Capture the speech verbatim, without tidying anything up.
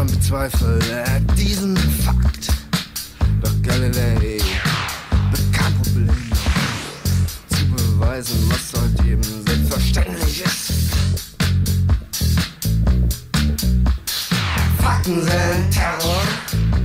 man bezweifelt diesen Fakt. Doch Galilei wird kein Problem zu beweisen, was heute eben selbstverständlich ist. Fakten sind Terror,